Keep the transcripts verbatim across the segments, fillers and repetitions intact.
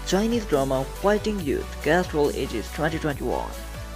Chinese drama Fighting Youth, cast role ages twenty twenty-one.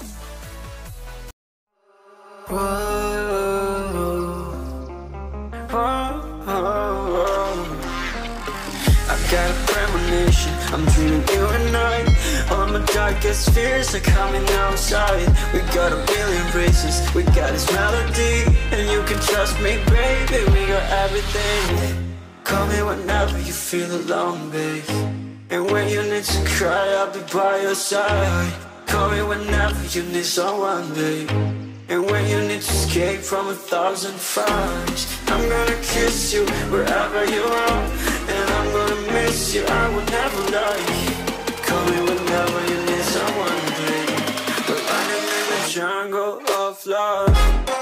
I got a premonition, I'm dreaming you and I. All my darkest fears are coming outside. We got a billion races, we got this melody. And you can trust me, baby, we got everything. Call me whenever you feel alone, babe. And when you need to cry, I'll be by your side. Call me whenever you need someone, babe. And when you need to escape from a thousand fires, I'm gonna kiss you wherever you are. And I'm gonna miss you, I will never lie. Call me whenever you need someone, babe. We're running in the jungle of love.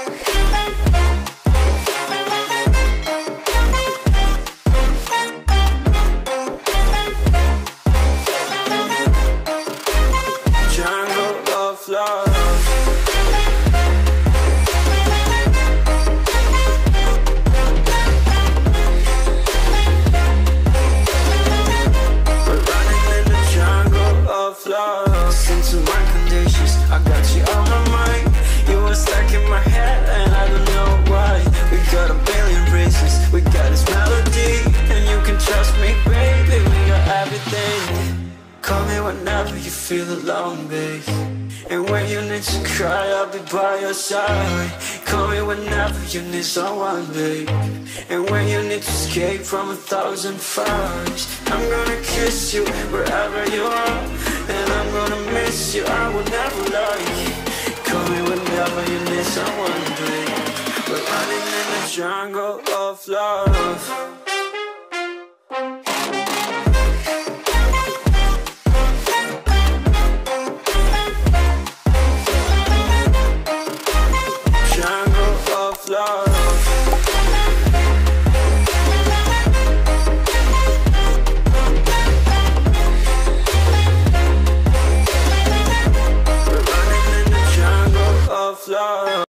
Listen to my conditions, I got you on my mind. You were stuck in my head and I don't know why. We got a billion races, we got this melody. And you can trust me, baby, we got everything. Call me whenever you feel alone, babe. And when you need to cry, I'll be by your side. Call me whenever you need someone, babe. And when you need to escape from a thousand fires, I'm gonna kiss you wherever you are. And I'm gonna miss you, I will never lie. Call me whenever you need someone, babe. We're running in the jungle of love. Love.